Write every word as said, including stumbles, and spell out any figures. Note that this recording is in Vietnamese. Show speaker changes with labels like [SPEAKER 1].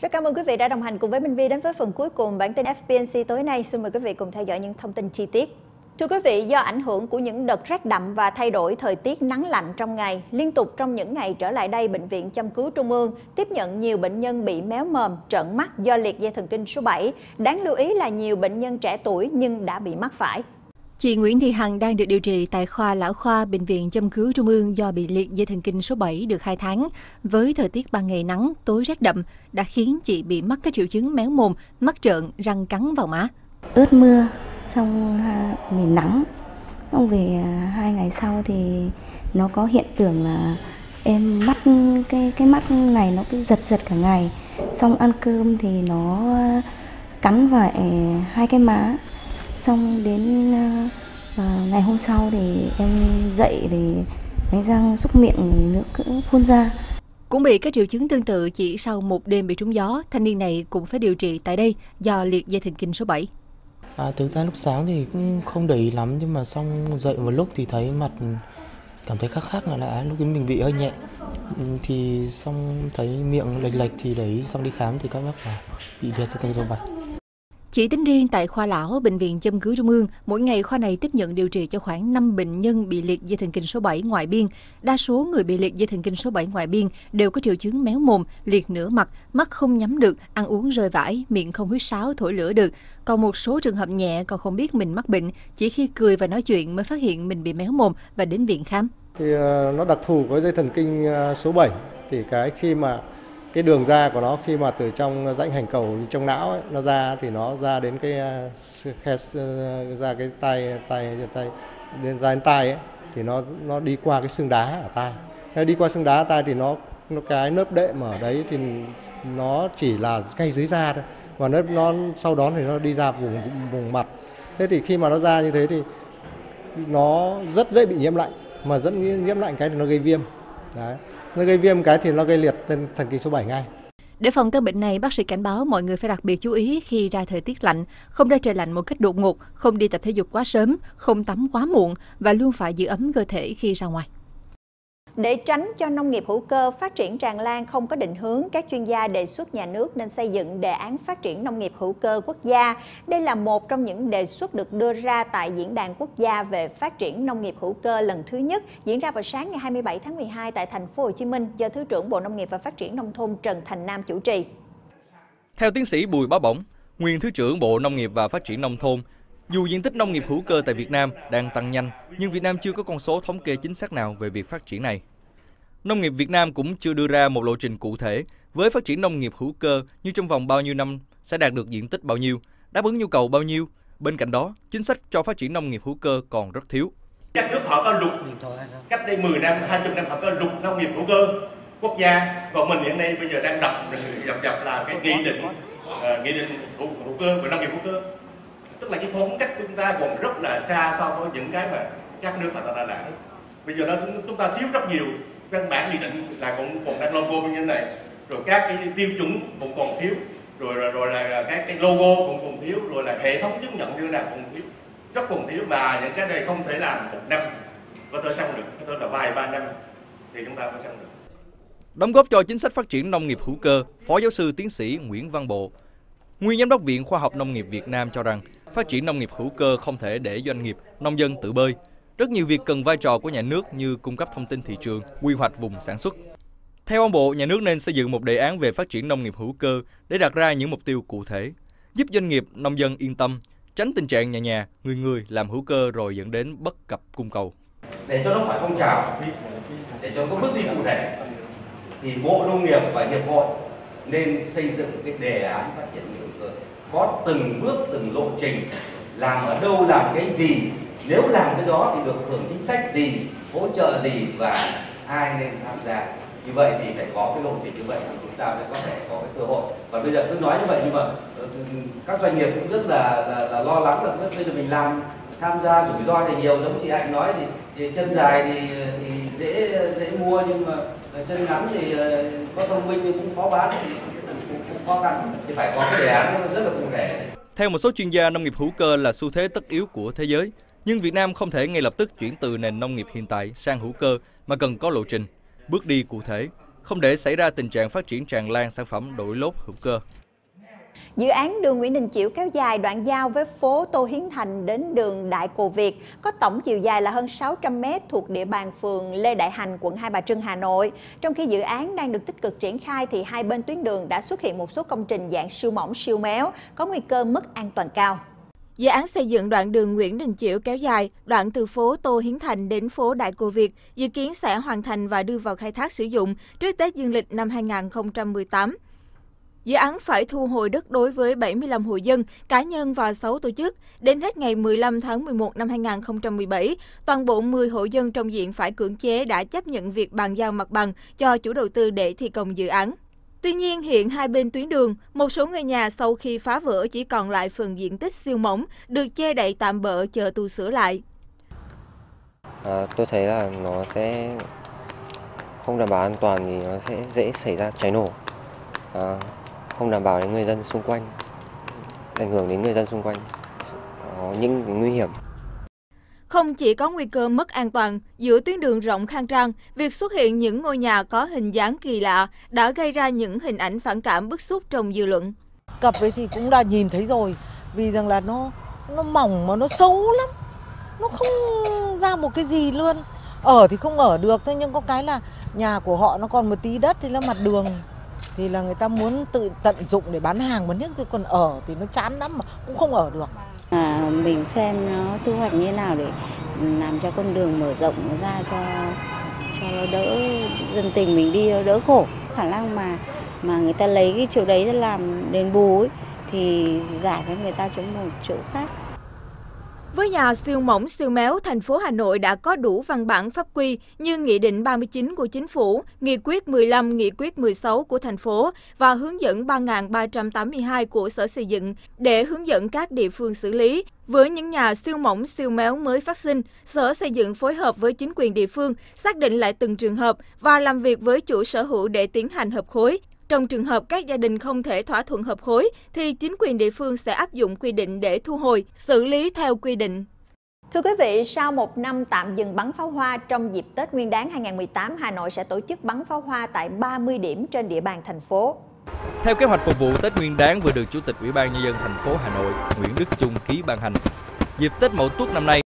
[SPEAKER 1] Rất cảm ơn quý vị đã đồng hành cùng với Minh Vi đến với phần cuối cùng bản tin ép pê en xê tối nay. Xin mời quý vị cùng theo dõi những thông tin chi tiết. Thưa quý vị, do ảnh hưởng của những đợt rét đậm và thay đổi thời tiết nắng lạnh trong ngày, liên tục trong những ngày trở lại đây, Bệnh viện Châm cứu Trung ương tiếp nhận nhiều bệnh nhân bị méo mồm, trợn mắt do liệt dây thần kinh số bảy. Đáng lưu ý là nhiều bệnh nhân trẻ tuổi nhưng đã bị mắc phải.
[SPEAKER 2] Chị Nguyễn Thị Hằng đang được điều trị tại khoa lão khoa Bệnh viện Châm cứu Trung ương do bị liệt dây thần kinh số bảy được hai tháng. Với thời tiết ban ngày nắng, tối rét đậm đã khiến chị bị mắc các triệu chứng méo mồm, mắt trợn, răng cắn vào má.
[SPEAKER 3] Ướt mưa, xong mình nắng, xong về hai ngày sau thì nó có hiện tượng là em mắt cái cái mắt này nó cứ giật giật cả ngày, xong ăn cơm thì nó cắn vào hai cái má, xong đến uh, ngày hôm sau thì em dậy thì đánh răng xúc miệng nước cũng phun ra.
[SPEAKER 2] Cũng bị các triệu chứng tương tự, chỉ sau một đêm bị trúng gió, thanh niên này cũng phải điều trị tại đây do liệt dây thần kinh số bảy.
[SPEAKER 4] À, thực ra lúc sáng thì cũng không để ý lắm, nhưng mà xong dậy một lúc thì thấy mặt cảm thấy khác khác là lạ, lúc ấy mình bị hơi nhẹ, thì xong thấy miệng lệch lệch thì đấy, xong đi khám thì các bác bảo bị liệt dây thần kinh số bảy.
[SPEAKER 2] Chỉ tính riêng tại khoa lão Bệnh viện Châm cứu Trung ương, mỗi ngày khoa này tiếp nhận điều trị cho khoảng năm bệnh nhân bị liệt dây thần kinh số bảy ngoại biên. Đa số người bị liệt dây thần kinh số bảy ngoại biên đều có triệu chứng méo mồm, liệt nửa mặt, mắt không nhắm được, ăn uống rơi vãi, miệng không huýt sáo, thổi lửa được. Còn một số trường hợp nhẹ còn không biết mình mắc bệnh, chỉ khi cười và nói chuyện mới phát hiện mình bị méo mồm và đến viện khám.
[SPEAKER 5] Thì nó đặc thù với dây thần kinh số bảy, thì cái khi mà cái đường ra của nó khi mà từ trong rãnh hành cầu trong não ấy, nó ra thì nó ra đến cái ra cái tay tay tay đến ra đến tai ấy, thì nó nó đi qua cái xương đá ở tai. Khi đi qua xương đá ở tai thì nó nó cái nớp đệm ở đấy thì nó chỉ là ngay dưới da thôi, và nớp nó sau đó thì nó đi ra vùng vùng mặt. Thế thì khi mà nó ra như thế thì nó rất dễ bị nhiễm lạnh, mà dẫn nhiễm lạnh cái thì nó gây viêm. Đấy. Nó gây viêm cái thì nó gây liệt thần kinh số bảy ngay.
[SPEAKER 2] Để phòng các bệnh này, bác sĩ cảnh báo mọi người phải đặc biệt chú ý khi ra thời tiết lạnh, không ra trời lạnh một cách đột ngột, không đi tập thể dục quá sớm, không tắm quá muộn và luôn phải giữ ấm cơ thể khi ra ngoài.
[SPEAKER 1] Để tránh cho nông nghiệp hữu cơ phát triển tràn lan không có định hướng, các chuyên gia đề xuất nhà nước nên xây dựng đề án phát triển nông nghiệp hữu cơ quốc gia. Đây là một trong những đề xuất được đưa ra tại Diễn đàn Quốc gia về phát triển nông nghiệp hữu cơ lần thứ nhất diễn ra vào sáng ngày hai mươi bảy tháng mười hai tại thành phố Hồ Chí Minh do Thứ trưởng Bộ Nông nghiệp và Phát triển Nông thôn Trần Thành Nam chủ trì.
[SPEAKER 6] Theo tiến sĩ Bùi Bá Bổng, nguyên Thứ trưởng Bộ Nông nghiệp và Phát triển Nông thôn, dù diện tích nông nghiệp hữu cơ tại Việt Nam đang tăng nhanh, nhưng Việt Nam chưa có con số thống kê chính xác nào về việc phát triển này. Nông nghiệp Việt Nam cũng chưa đưa ra một lộ trình cụ thể với phát triển nông nghiệp hữu cơ như trong vòng bao nhiêu năm sẽ đạt được diện tích bao nhiêu, đáp ứng nhu cầu bao nhiêu. Bên cạnh đó, chính sách cho phát triển nông nghiệp hữu cơ còn rất thiếu.
[SPEAKER 7] Các nước họ có luật, cách đây mười năm, hai mươi năm họ có luật nông nghiệp hữu cơ quốc gia, còn mình hiện nay bây giờ đang đập dập dập là cái nghị định uh, nghị định hữu, hữu cơ và nông nghiệp hữu cơ. Tức là cái phong cách của chúng ta còn rất là xa so với những cái mà các nước họ đã làm. Bây giờ đó chúng ta thiếu rất nhiều. Văn bản nghị định là cũng còn đang logo như thế này, rồi các cái tiêu chuẩn cũng còn thiếu, rồi rồi, rồi là các cái logo cũng còn thiếu, rồi là hệ thống chứng nhận như thế nào cũng thiếu, rất còn thiếu, mà những cái này không thể làm một năm có thể xong được, có thể là vài ba năm thì chúng ta mới xong được.
[SPEAKER 6] Đóng góp cho chính sách phát triển nông nghiệp hữu cơ, Phó giáo sư tiến sĩ Nguyễn Văn Bộ, nguyên giám đốc Viện Khoa học Nông nghiệp Việt Nam cho rằng phát triển nông nghiệp hữu cơ không thể để doanh nghiệp, nông dân tự bơi. Rất nhiều việc cần vai trò của nhà nước như cung cấp thông tin thị trường, quy hoạch vùng sản xuất. Theo ông Bộ, nhà nước nên xây dựng một đề án về phát triển nông nghiệp hữu cơ để đặt ra những mục tiêu cụ thể, giúp doanh nghiệp, nông dân yên tâm, tránh tình trạng nhà nhà, người người làm hữu cơ rồi dẫn đến bất cập cung cầu.
[SPEAKER 8] Để cho nó phải phong trào, để cho có bước đi cụ thể, thì Bộ Nông nghiệp và Hiệp hội nên xây dựng cái đề án phát triển nông nghiệp hữu cơ, có từng bước, từng lộ trình, làm ở đâu, làm cái gì. Nếu làm cái đó thì được hưởng chính sách gì, hỗ trợ gì và ai nên tham gia. Như vậy thì phải có cái lộ trình như vậy thì chúng ta mới có thể có cái cơ hội. Và bây giờ cứ nói như vậy nhưng mà các doanh nghiệp cũng rất là, là, là lo lắng là bây giờ mình làm tham gia rủi ro thì nhiều, giống chị Hạnh nói thì, thì chân dài thì, thì dễ dễ mua, nhưng mà chân ngắn thì có thông minh nhưng cũng khó bán, cũng, cũng khó khăn. Thì phải có cái đề án rất là cụ thể.
[SPEAKER 6] Theo một số chuyên gia, nông nghiệp hữu cơ là xu thế tất yếu của thế giới. Nhưng Việt Nam không thể ngay lập tức chuyển từ nền nông nghiệp hiện tại sang hữu cơ mà cần có lộ trình, bước đi cụ thể. không để xảy ra tình trạng phát triển tràn lan sản phẩm đội lốt hữu cơ.
[SPEAKER 1] Dự án đường Nguyễn Đình Chiểu kéo dài đoạn giao với phố Tô Hiến Thành đến đường Đại Cồ Việt có tổng chiều dài là hơn sáu trăm mét thuộc địa bàn phường Lê Đại Hành, quận Hai Bà Trưng, Hà Nội. Trong khi dự án đang được tích cực triển khai thì hai bên tuyến đường đã xuất hiện một số công trình dạng siêu mỏng, siêu méo, có nguy cơ mất an toàn cao.
[SPEAKER 2] Dự án xây dựng đoạn đường Nguyễn Đình Chiểu kéo dài, đoạn từ phố Tô Hiến Thành đến phố Đại Cồ Việt, dự kiến sẽ hoàn thành và đưa vào khai thác sử dụng trước Tết Dương lịch năm hai nghìn không trăm mười tám. Dự án phải thu hồi đất đối với bảy mươi lăm hộ dân, cá nhân và sáu tổ chức. Đến hết ngày mười lăm tháng mười một năm hai nghìn không trăm mười bảy, toàn bộ mười hộ dân trong diện phải cưỡng chế đã chấp nhận việc bàn giao mặt bằng cho chủ đầu tư để thi công dự án. Tuy nhiên, hiện hai bên tuyến đường, một số ngôi nhà sau khi phá vỡ chỉ còn lại phần diện tích siêu mỏng, được che đậy tạm bợ chờ tu sửa lại.
[SPEAKER 9] À, tôi thấy là nó sẽ không đảm bảo an toàn vì nó sẽ dễ xảy ra cháy nổ. À, không đảm bảo đến người dân xung quanh, ảnh hưởng đến người dân xung quanh, có những nguy hiểm.
[SPEAKER 2] Không chỉ có nguy cơ mất an toàn, giữa tuyến đường rộng khang trang, việc xuất hiện những ngôi nhà có hình dáng kỳ lạ đã gây ra những hình ảnh phản cảm bức xúc trong dư luận.
[SPEAKER 10] Cập ấy thì cũng đã nhìn thấy rồi, vì rằng là nó nó mỏng mà nó xấu lắm, nó không ra một cái gì luôn. Ở thì không ở được, thế nhưng có cái là nhà của họ nó còn một tí đất thì là mặt đường. Thì là người ta muốn tự tận dụng để bán hàng mà nếu còn ở thì nó chán lắm mà cũng không ở được.
[SPEAKER 3] À, mình xem nó thu hoạch như thế nào để làm cho con đường mở rộng nó ra cho cho nó đỡ, dân tình mình đi đỡ khổ. Khả năng mà mà người ta lấy cái chỗ đấy ra làm đền bù ấy, thì giải cho người ta chỗ một chỗ khác.
[SPEAKER 2] Với nhà siêu mỏng siêu méo, thành phố Hà Nội đã có đủ văn bản pháp quy như Nghị định ba mươi chín của Chính phủ, Nghị quyết mười lăm, Nghị quyết mười sáu của thành phố và hướng dẫn ba nghìn ba trăm tám mươi hai của Sở Xây dựng để hướng dẫn các địa phương xử lý. Với những nhà siêu mỏng siêu méo mới phát sinh, Sở Xây dựng phối hợp với chính quyền địa phương xác định lại từng trường hợp và làm việc với chủ sở hữu để tiến hành hợp khối. Trong trường hợp các gia đình không thể thỏa thuận hợp khối, thì chính quyền địa phương sẽ áp dụng quy định để thu hồi, xử lý theo quy định.
[SPEAKER 1] Thưa quý vị, sau một năm tạm dừng bắn pháo hoa, trong dịp Tết Nguyên đán hai nghìn không trăm mười tám, Hà Nội sẽ tổ chức bắn pháo hoa tại ba mươi điểm trên địa bàn thành phố.
[SPEAKER 6] Theo kế hoạch phục vụ Tết Nguyên đán vừa được Chủ tịch Ủy ban Nhân dân thành phố Hà Nội Nguyễn Đức Chung ký ban hành, dịp Tết Mậu Tuất năm nay,